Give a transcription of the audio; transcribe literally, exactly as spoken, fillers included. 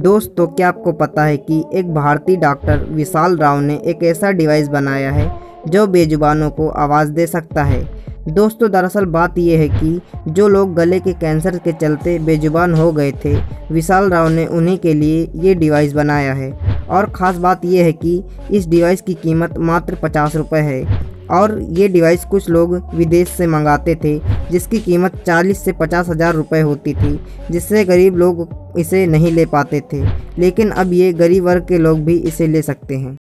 दोस्तों, क्या आपको पता है कि एक भारतीय डॉक्टर विशाल राव ने एक ऐसा डिवाइस बनाया है जो बेजुबानों को आवाज़ दे सकता है। दोस्तों, दरअसल बात यह है कि जो लोग गले के कैंसर के चलते बेजुबान हो गए थे, विशाल राव ने उन्हीं के लिए ये डिवाइस बनाया है। और ख़ास बात यह है कि इस डिवाइस की कीमत मात्र पचास रुपये है और ये डिवाइस कुछ लोग विदेश से मंगाते थे जिसकी कीमत चालीस से पचास हज़ार रुपये होती थी, जिससे गरीब लोग इसे नहीं ले पाते थे। लेकिन अब ये गरीब वर्ग के लोग भी इसे ले सकते हैं।